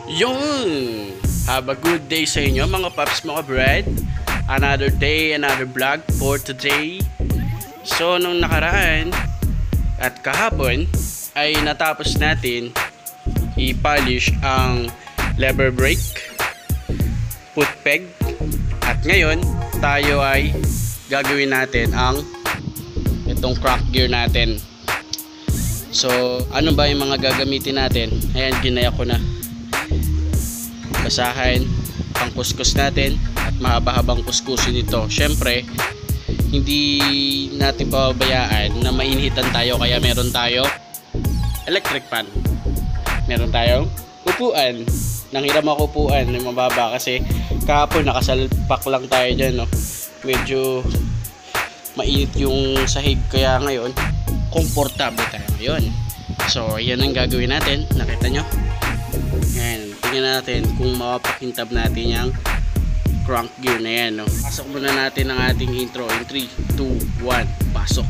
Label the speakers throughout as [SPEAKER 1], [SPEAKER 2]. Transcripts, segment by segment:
[SPEAKER 1] Yun! Have a good day sa inyo mga paps, mga bread. Another day, another vlog for today. So, nung nakaraan at kahapon ay natapos natin i-polish ang lever brake, foot peg. At ngayon, tayo ay gagawin natin ang itong crank gear natin. So, ano ba yung mga gagamitin natin? Ayan, ginaya ko na. Basahan, pangkuskus natin at mahaba-habang kuskusin ito. Syempre, hindi natin pababayaan na mainhitan tayo, kaya meron tayo electric fan. Meron tayong upuan. Nanghiram ako upuan na mababa kasi kahapon nakasalpak lang tayo dyan, no? Medyo mainit yung sahig, kaya ngayon komportable tayo ngayon. So, yan ang gagawin natin. Nakita nyo? Yan. Tingnan natin kung mapapakintab natin yung crank gear na yan, no? Pasok muna natin ang ating intro in 3, 2, 1, pasok.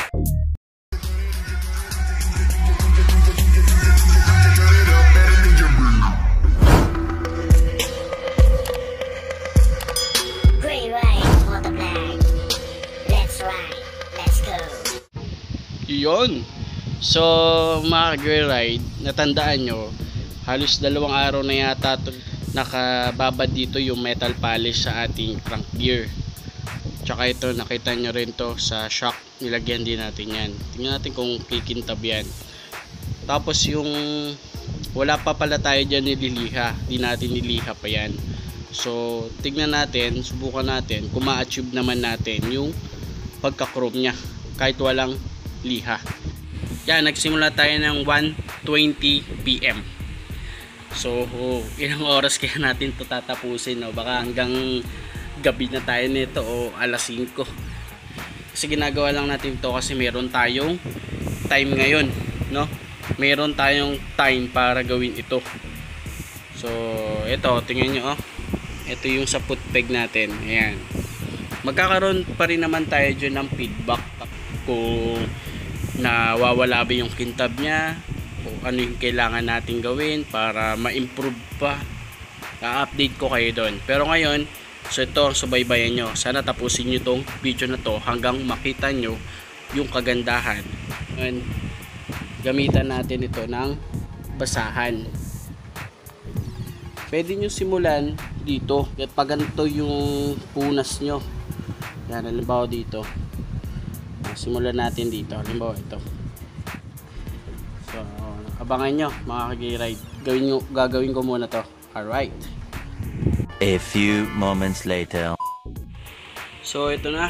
[SPEAKER 1] Yun. So, mga ride, natandaan nyo, halos 2 araw na yata nakababad dito yung metal polish sa ating crank gear. Tsaka ito, nakita nyo rin to sa shock, nilagyan din natin yan. Tingnan natin kung kikintab yan. Tapos yung wala pa pala tayo dyan nililiha, di natin niliha pa yan. So, tingnan natin, subukan natin kung ma-achieve naman natin yung pagka-chrome nya kahit walang liha. Yan, nagsimula tayo ng 1:20 PM. So, ilang oras kaya natin to tatapusin, no? Baka hanggang gabi na tayo nito o alas 5. Kasi ginagawa lang natin to kasi meron tayong time ngayon, no? Meron tayong time para gawin ito. So, ito, tingnan nyo, oh. Ito yung sa foot peg natin. Ayan. Magkakaroon pa rin naman tayo dyan ng feedback kung nawawala ba yung kintab nya o ano yung kailangan natin gawin para ma-improve pa. I-update ko kayo doon. Pero ngayon, so ito ang subaybayan nyo. Sana tapusin nyo tong video na to hanggang makita nyo yung kagandahan. And gamitan natin ito ng basahan. Pwede nyo simulan dito at pag ganito yung punas nyo. Yan, halimbawa dito. Simulan natin dito. Halimbawa ito. So, abangan nyo mga kag-ride. Gagawin ko muna to. Alright.
[SPEAKER 2] A few moments later.
[SPEAKER 1] So, ito na.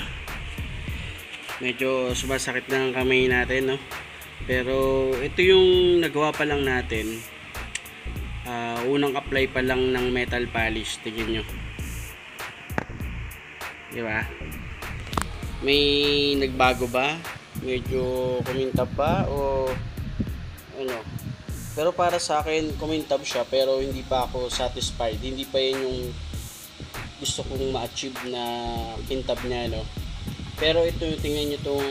[SPEAKER 1] Medyo sumasakit na ang kamay natin, no? Pero, ito yung nagawa pa lang natin. Unang apply pa lang ng metal polish. Tingnan nyo. Diba? May nagbago ba? Medyo kumintab pa o ano? Pero para sa akin kumintab siya, pero hindi pa ako satisfied. Hindi pa yun yung gusto kong ma-achieve na kintab niya, no? Pero ito, tingnan nyo itong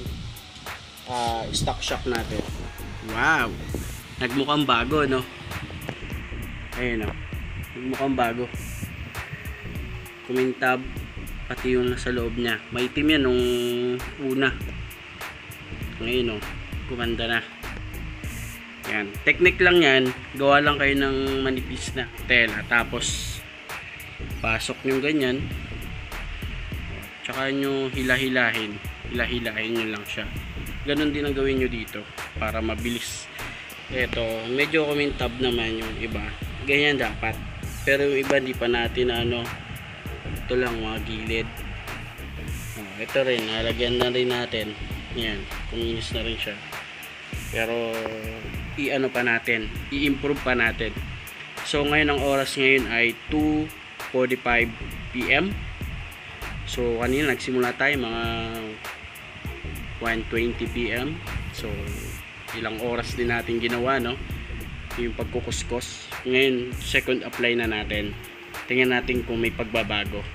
[SPEAKER 1] stock shock natin. Wow! Nagmukhang bago, no? Ayun, no? Nagmukhang bago. Kumintab pati yung nasa loob niya. Maitim yan nung una. Ngayon, kumanda na. Yan. Technique lang yan. Gawa lang kayo ng manipis na tela. Tapos, pasok nyo ganyan. Tsaka nyo hilahilahin. Hilahilahin nyo lang siya. Ganon din ang gawin nyo dito. Para mabilis. Ito, medyo kumintab naman yung iba. Ganyan dapat. Pero yung iba, di pa natin ito lang mga gilid. Ito rin, nalagyan na rin natin. Yan, kuminis na rin siya. Pero i-ano pa natin, i-improve pa natin. So ngayon ang oras ngayon ay 2:45 PM. So kanina nagsimula tayo mga 1:20 PM. So ilang oras din natin ginawa, no? Yung pagkukuskos. Ngayon second apply na natin. Tingnan natin kung may pagbabago.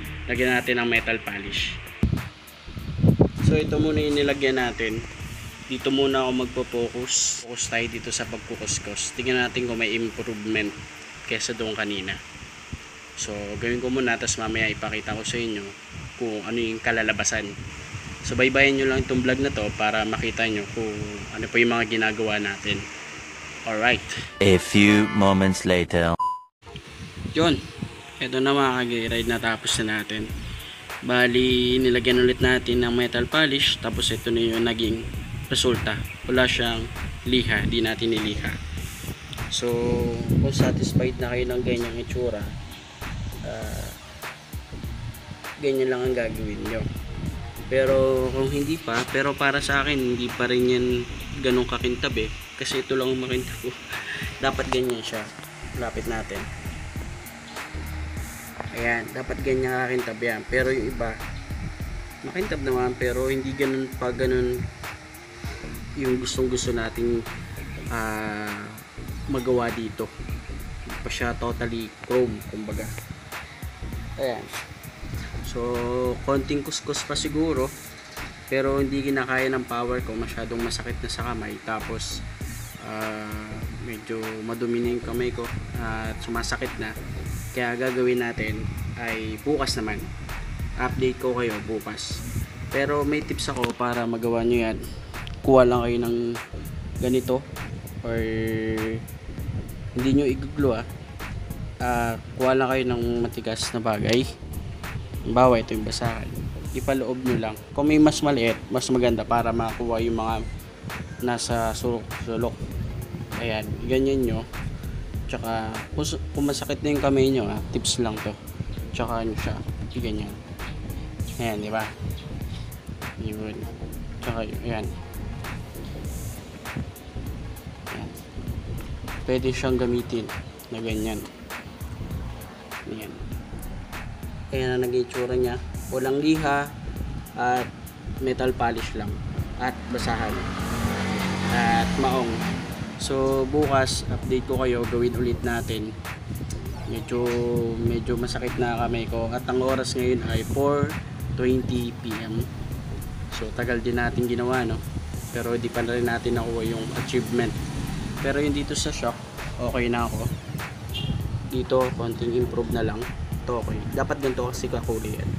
[SPEAKER 1] Lagyan natin ng metal polish. So ito muna yung nilagyan natin. dito muna ako magpo-focus. Focus tayo dito sa pagkukuskus. Tingnan natin kung may improvement kesa doon kanina. So gawin ko muna, tapos mamaya ipakita ko sa inyo kung ano yung kalalabasan. So baybayin nyo lang itong vlog na to para makita nyo kung ano po yung mga ginagawa natin. Alright.
[SPEAKER 2] A few moments later.
[SPEAKER 1] Yun. Ito na mga kag-ride, natapos na natin. Bali, nilagyan ulit natin ng metal polish. Tapos ito na yung naging resulta. Wala siyang liha. Di natin niliha. So, kung satisfied na kayo ng ganyang itsura, ganyan lang ang gagawin nyo. Pero kung hindi pa, pero para sa akin hindi pa rin yan ganong kakintab kasi ito lang ang makintab ko. Dapat ganyan siya. Lapit natin. Ayan, dapat ganyan kakintab yan. Pero yung iba makintab naman, pero hindi ganun pa ganun yung gustong gusto nating magawa dito. Hindi pa siya totally chrome, kumbaga. Ayan. So, konting kuskus pa siguro, pero hindi kinakaya ng power ko, masyadong masakit na sa kamay. Tapos medyo madumi na yung kamay ko at sumasakit na. Kaya gagawin natin ay bukas naman. Update ko kayo bukas. Pero may tips ako para magawa nyo yan. Kuha lang kayo ng ganito, or hindi nyo iguglo kuha lang kayo ng matigas na bagay. Bawa ito yung basahan, ipaloob nyo lang. Kung may mas maliit, mas maganda para makuha yung mga nasa sulok. Ayan, ganyan nyo. Tsaka kung masakit na yung kamay nyo, tips lang to. Tsaka ano siya, ganyan. Ayan, di ba? Yun. Tsaka ayan. Ayan. Pwede siyang gamitin na ganyan. Ayan. Kaya na naging itsura niya, walang liha at metal polish lang at basahan at maong. So bukas update ko kayo, gawin ulit natin. Medyo masakit na kamay ko at ang oras ngayon ay 4:20 PM. So tagal din natin ginawa, no? Pero di pa rin natin nakuha yung achievement. Pero yung dito sa shop, okay na ako. Dito konting improve na lang. Okay, dapat ganito kasi kakulay yan.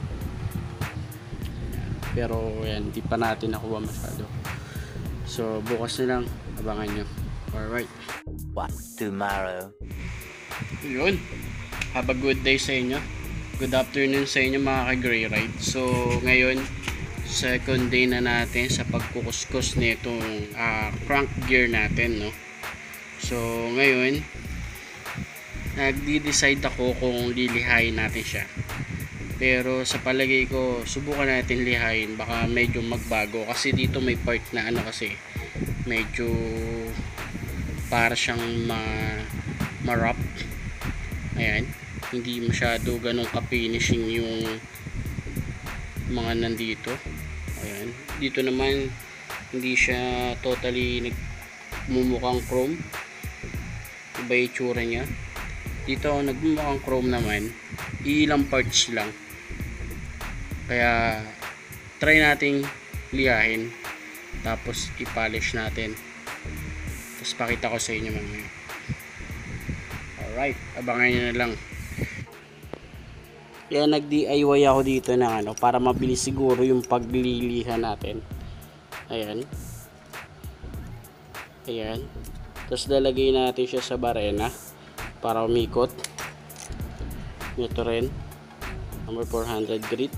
[SPEAKER 1] Pero yan, di pa natin nakuha masyado. So bukas na lang, abangan nyo. Alright.
[SPEAKER 2] What tomorrow?
[SPEAKER 1] Yun, have a good day sa inyo. Good afternoon sa inyo mga ka-Gray Ride. So ngayon, second day na natin sa pagkukuskus nitong crank gear natin, no? So ngayon, nagdi-decide ako kung lilihain natin siya. Pero sa palagay ko, subukan natin lihain, baka medyo magbago kasi dito may part na ano, kasi medyo para siyang ma-wrap. Ayan, hindi masyado ganun ka-finishing yung mga nandito. Ayan, dito naman hindi siya totally nagmumukhang chrome. Iba yung itsura niya. Dito nagmumukhang chrome naman, ilang parts lang. Kaya try nating liyahin, tapos i-polish natin, tapos pakita ko sa inyo mamaya. Alright, abangan nyo na lang. Kaya nag-DIY ako dito ng ano, para mabilis siguro yung pagliliha natin. Ayan. Ayan. Tapos lalagay natin siya sa barena para umikot. Ito rin, number 400 grit.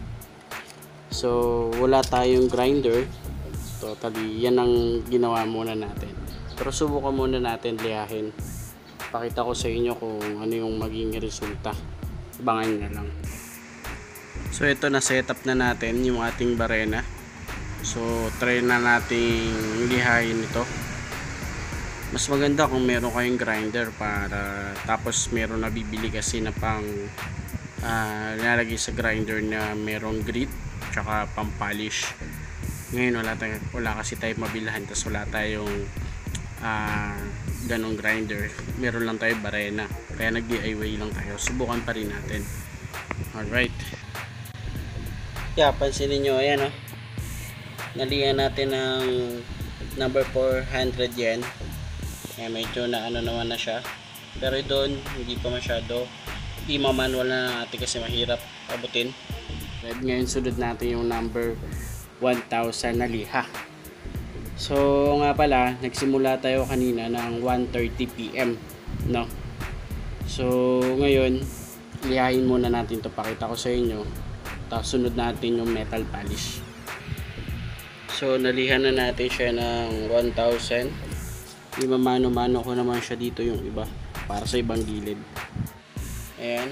[SPEAKER 1] So wala tayong grinder, totally yan ang ginawa muna natin. Pero subukan muna natin lihahin, pakita ko sa inyo kung ano yung maging resulta. Abangan nyo lang. So ito, na setup na natin yung ating barena. So try na nating lihahin ito. Mas maganda kung meron kayong grinder, para tapos meron nabibili kasi na pang nilalagay sa grinder na merong grit tsaka pang polish. Ngayon wala kasi tayo mabilhan, tapos wala tayong ganong grinder, meron lang tayo barena, kaya nag-DIY lang tayo. Subukan pa rin natin. Alright, yeah, pansinin nyo, ayan nalihan natin ng number 400 yen. Medyo na ano naman na siya, pero doon hindi pa masyado. Manual na natin kasi mahirap abutin. Ngayon sunod natin yung number 1000 na liha. So nga pala, nagsimula tayo kanina ng 1:30 PM, no? So ngayon lihahin muna natin to, pakita ko sa inyo. Tapos sunod natin yung metal polish. So nalihan na natin siya ng 1000. Mano-mano ko naman siya dito yung iba para sa ibang gilid. Ayan.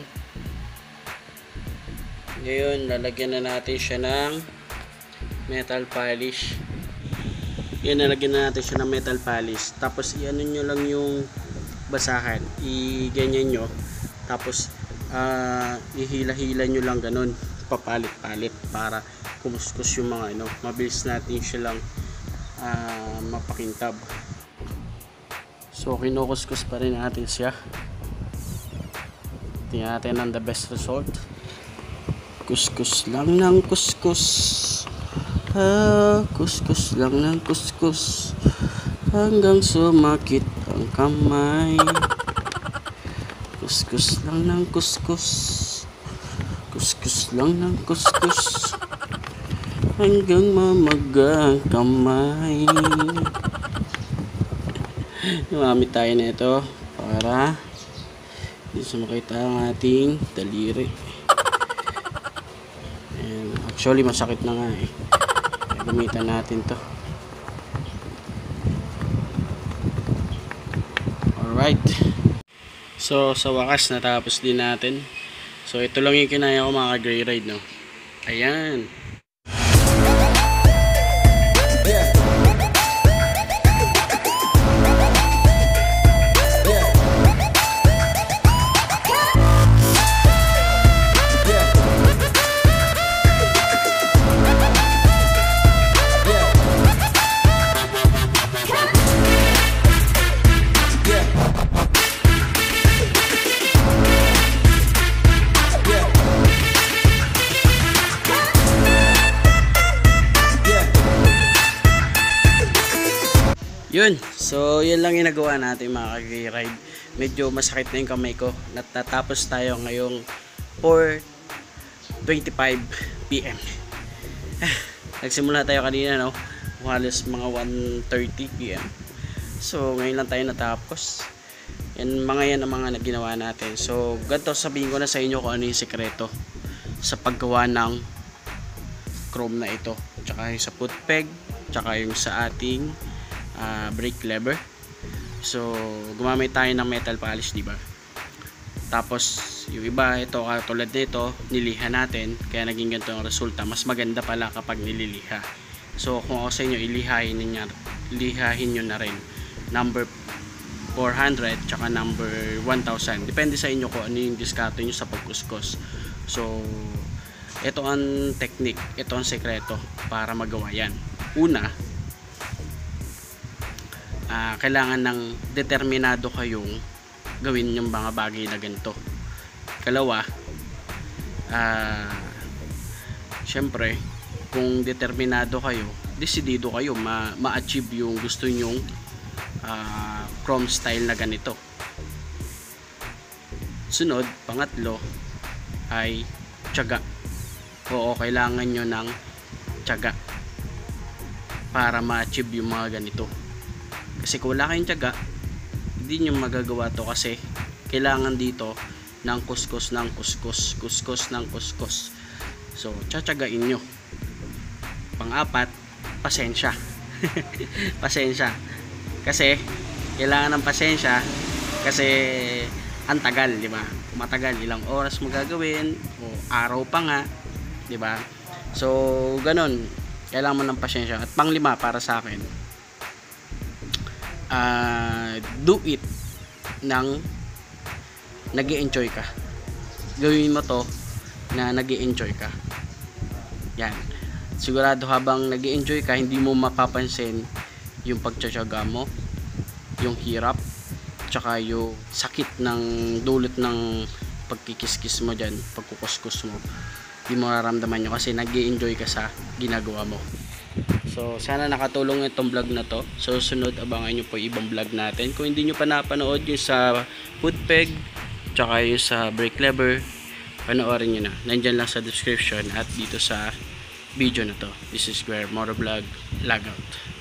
[SPEAKER 1] Ngayon lalagyan na natin siya ng metal polish. Yan, nalagyan na natin siya ng metal polish. Tapos i-ano nyo lang yung basahan, i-ganyan nyo. Tapos ihila-hila nyo lang ganun, papalit-palit para kumuskus yung mga ano. Mabilis natin siya lang mapakintab. So kinukuskus pa rin natin siya. Tingnan natin ang the best result. Kuskus lang ng kuskus. Kuskus lang ng kuskus hanggang sumakit ang kamay. Kuskus lang ng kuskus. Kuskus lang ng kuskus hanggang mamaga ang kamay. Gumamit tayo na ito para hindi sumakita ang ating daliri. And actually masakit na nga eh. Gamitan natin to. Alright. So sa wakas natapos din natin. So ito lang yung kinaya ko mga gray ride, no. Ayan. Yun, so yun lang yung nagawa natin mga kag-ride. Medyo masakit na yung kamay ko. Natatapos tayo ngayong 4:25 PM. Nagsimula tayo kanina, no? Halos mga 1:30 PM. So ngayon lang tayo natapos. Yan ang mga ginawa natin. So ganito, sabihin ko na sa inyo kung ano yung sekreto sa paggawa ng chrome na ito. Tsaka yung sa foot peg, tsaka yung sa ating brake lever. So gumamit tayo ng metal polish, di ba? Tapos yung iba, ito tulad nito, niliha natin, kaya naging ganito ang resulta. Mas maganda pala kapag nililiha. So kung ako sa inyo, ilihahin nyo na rin number 400 tsaka number 1000. Depende sa inyo kung ano yung diskarte nyo sa pagkuskus. So ito ang technique, ito ang sekreto para magawa yan. Una, kailangan ng determinado kayong gawin yung mga bagay na ganito. Kalawa, syempre kung determinado kayo, desidido kayo ma-achieve yung gusto nyong chrome style na ganito. Sunod, pangatlo ay tiyaga. Oo, kailangan nyo ng tiyaga para ma-achieve yung mga ganito. Kasi kung wala kayong tiyaga, hindi nyo magagawa to, kasi kailangan dito ng kuskus ng kuskus, kuskus ng kuskus. So tsatsagain nyo. Pang-apat, pasensya. Pasensya. Kasi kailangan ng pasensya, kasi ang tagal, di ba? Kung matagal, ilang oras mo gagawin, o araw pa nga, di ba? So ganun, kailangan mo ng pasensya. At pang-lima para sa akin, do it nang nag-i-enjoy ka. Gawin mo to na nag-i-enjoy ka. Yan. Sigurado habang nag-i-enjoy ka, hindi mo mapapansin yung pagtsatsaga mo, yung hirap, tsaka yung sakit ng dulot ng pagkikiskis mo dyan, pagkukuskus mo. Hindi mo nararamdaman nyo kasi nag-i-enjoy ka sa ginagawa mo. So sana nakatulong itong vlog na to. So sunod abangan nyo po ibang vlog natin. Kung hindi nyo pa napanood yung sa foot peg tsaka yung sa brake lever, panoorin nyo na. Nandyan lang sa description at dito sa video na to. This is Square Motovlog. Log out.